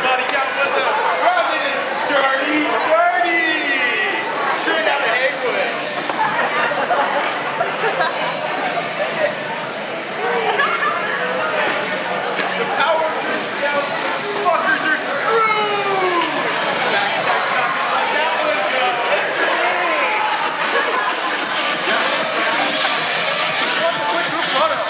body count was a rounded and sturdy 30. Straight out of Haywood. The power turns down, fuckers are screwed. Backstack knocking like that was what's a quick group photo?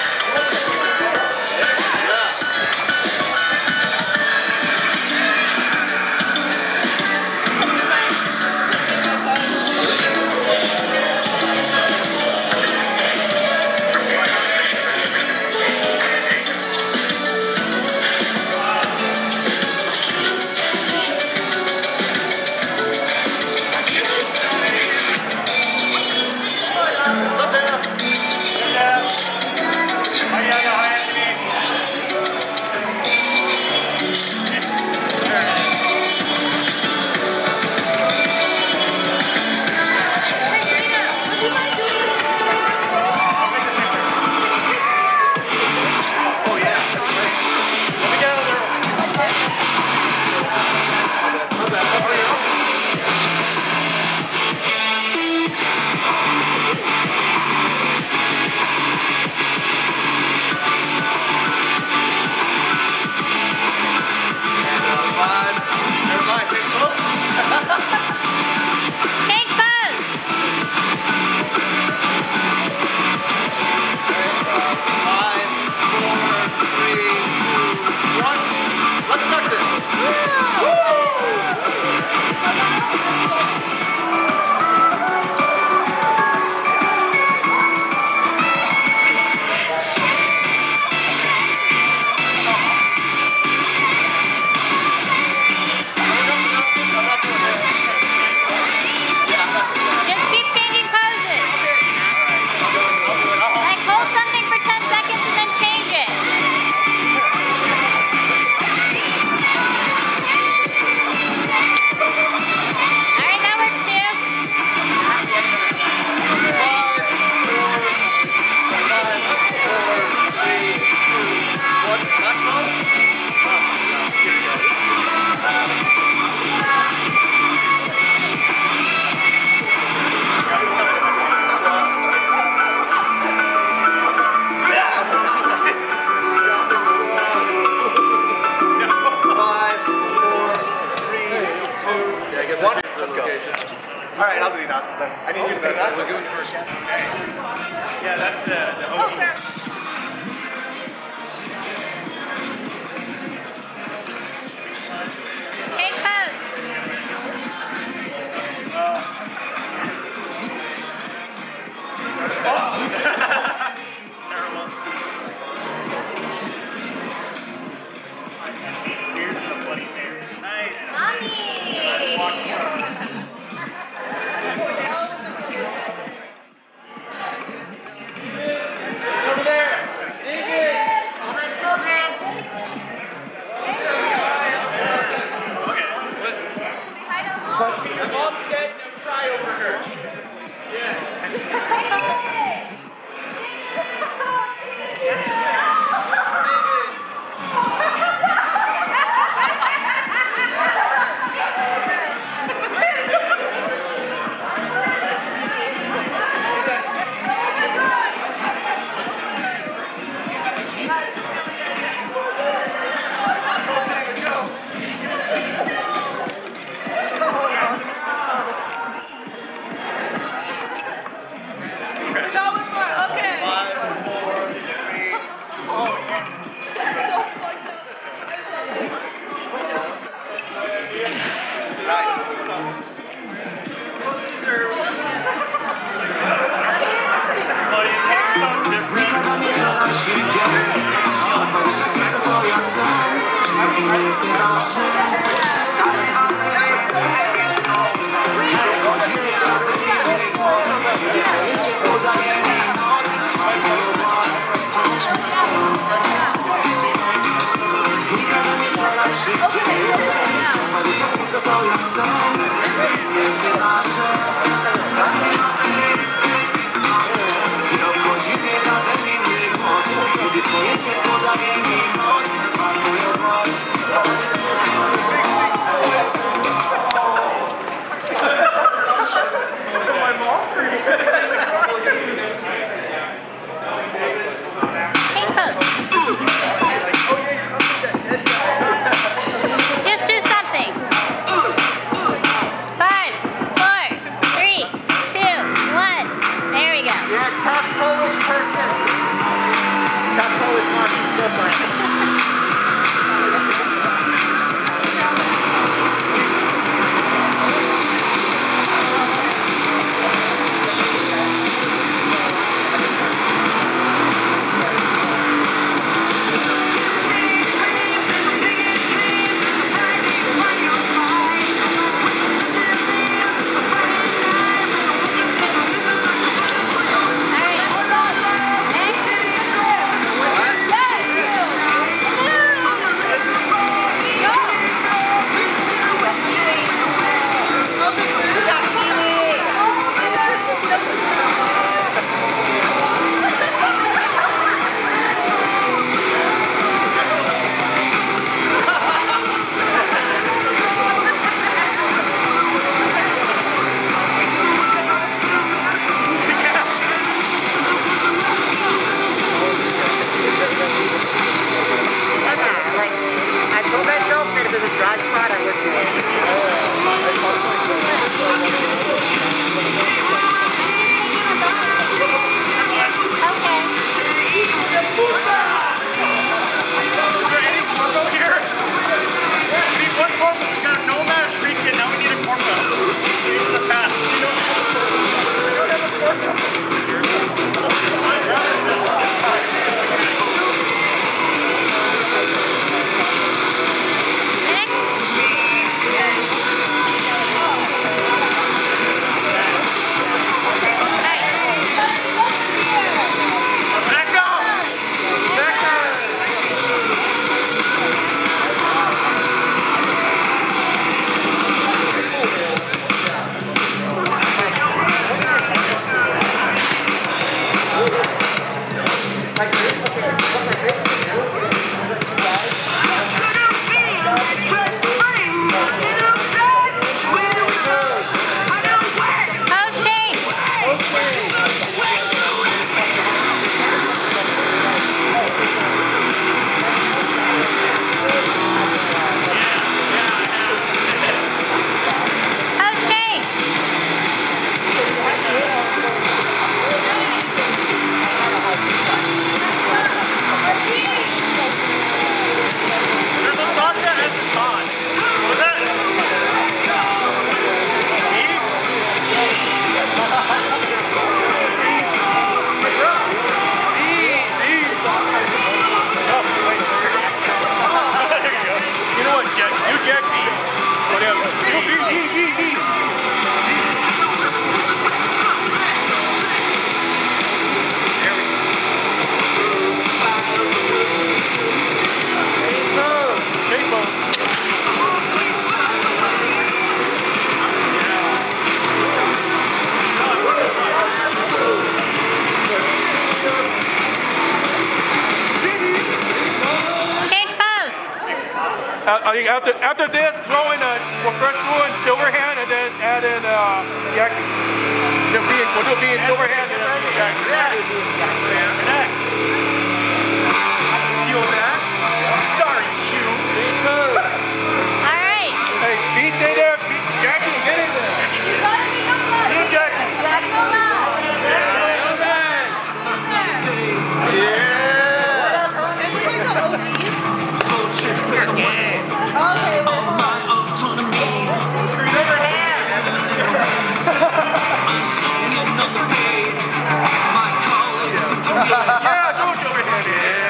Alright, I'll do the announcements then. I need you to do that. We'll give it first. Okay. Yeah, that's the OG. Take pose. Terrible. Here's the bloody hairs. Nice. Mommy! Over there. Dig it. All my children. Your mom said no cry over her. Yeah. Twoje ciepło daje mi moc, smakują boli. After this, throw in we'll first throw in Silverhand and then add in Jackie. We'll do B in Silverhand and then Jackie. Yeah. Next. Steal that. Sorry, Q. All right. Hey, beat stay there. Jackie, get in there. You, Jackie. Jackie, hold on. Yeah. Yeah, don't you overhead.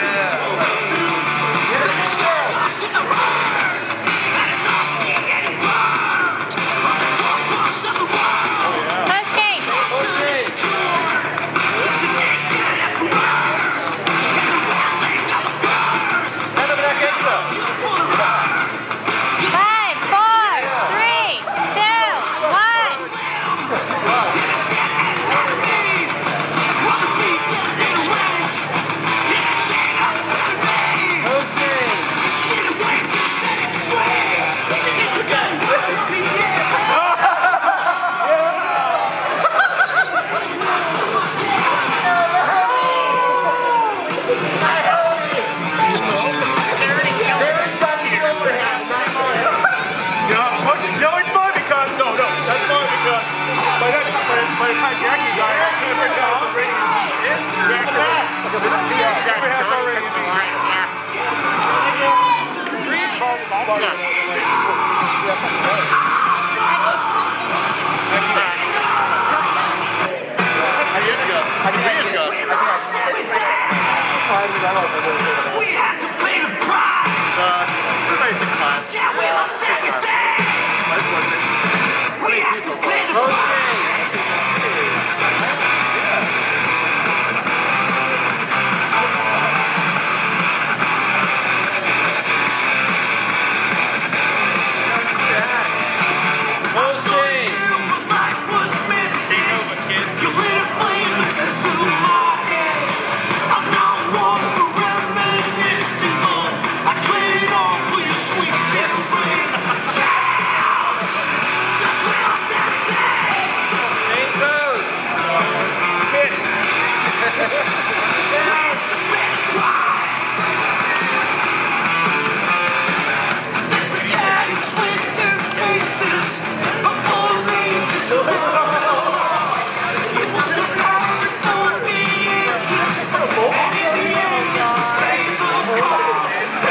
We had to pay the price. Yeah, we lost everything. We had to pay the price. My life was missing. You lit a flame that consumed my head. I'm not one for reminiscing, but I traded off with your sweet difference. Cause we lost everything. Ain't those. Hit. There's a cat with two faces, a full range of smiles. It was a passion for the ages, and in the end it's a fatal cause.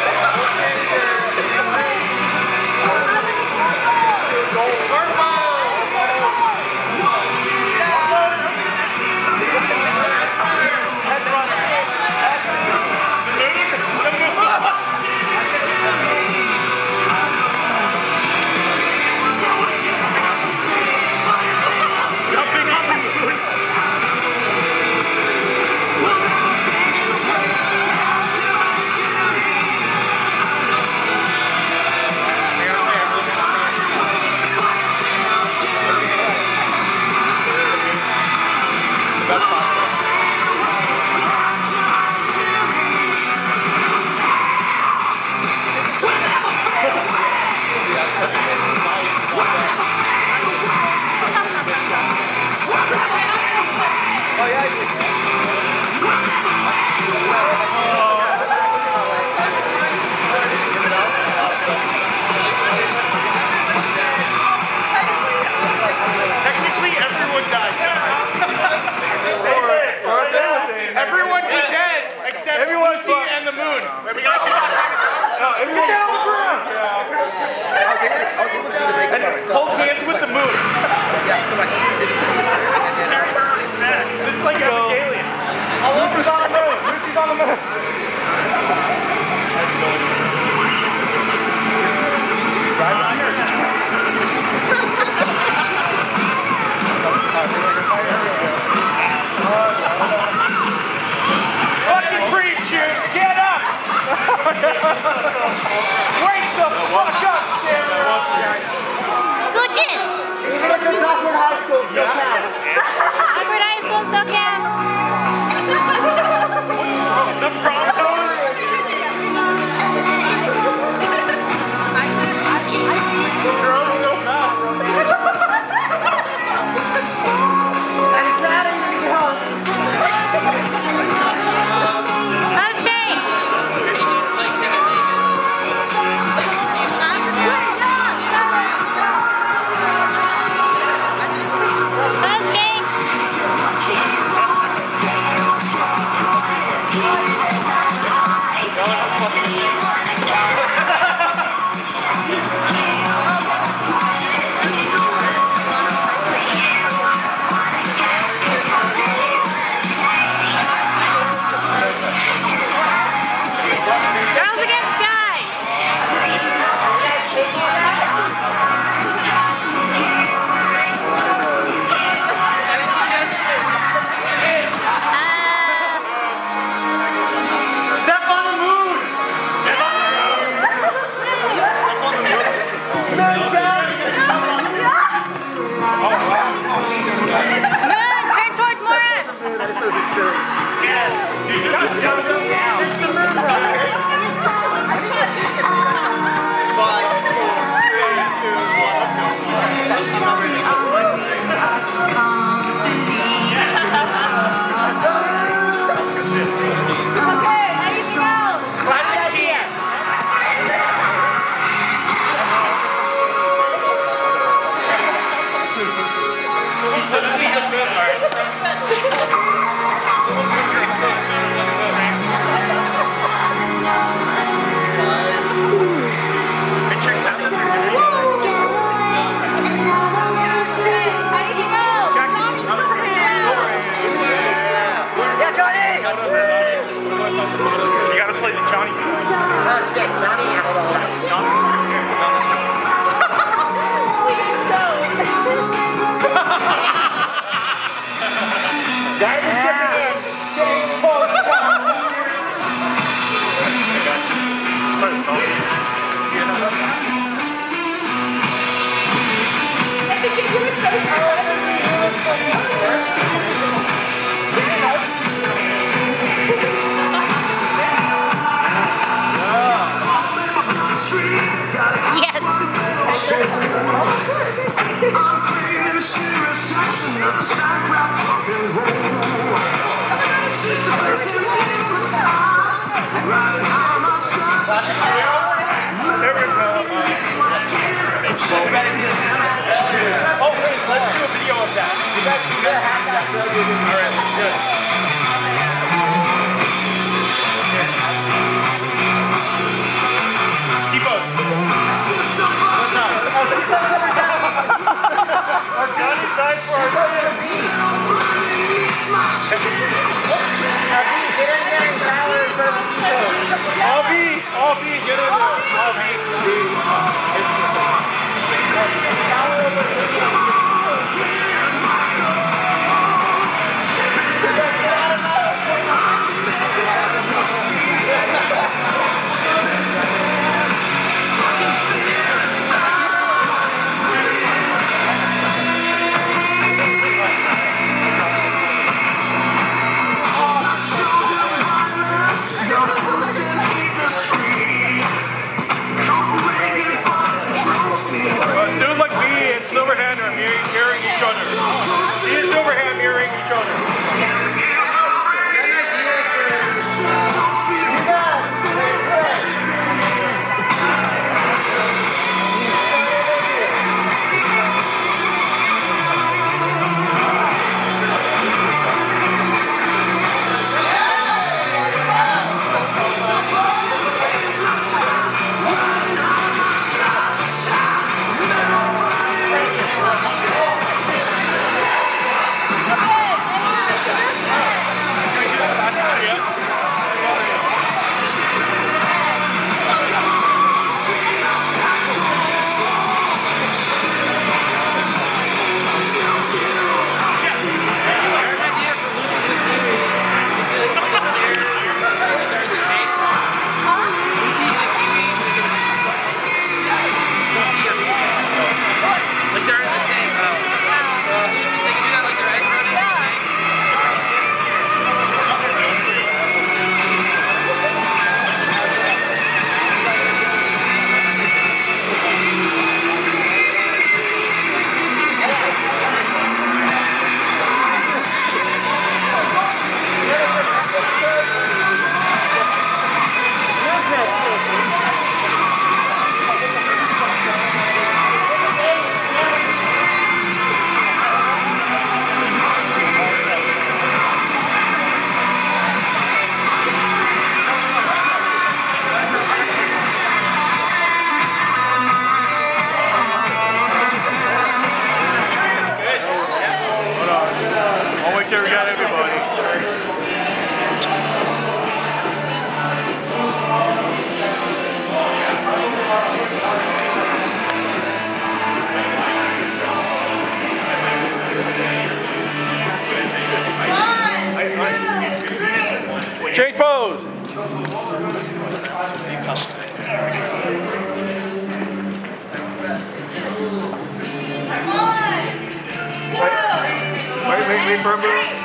Technically, everyone died. Everyone be dead except Lucy and the moon. We got to everyone down on the ground. And hold hands with the moon. This is like Epic Alien. Lucy's on the moon. Lucy's on the moon. Fucking preachers, get up! Wake the fuck up, Sarah! Scooch in. Awkward High School still counts. Awkward High School still counts. The prom Girls against guys. Step on the moon! Moon, turn towards Morris. Okay, how do you feel? Classic TM. You gotta play the Johnny song. Yes. I'm craving serious action of Starcraft rock and roll. She's a person in the time, riding high my stars are shining. There we go. Oh, wait, let's do a video of that. You gotta have that. Alright, let's do it. T-Bos. What's up? Our Johnny died for our All B, get in there. All B. Gonna boost and heat the street. Remember?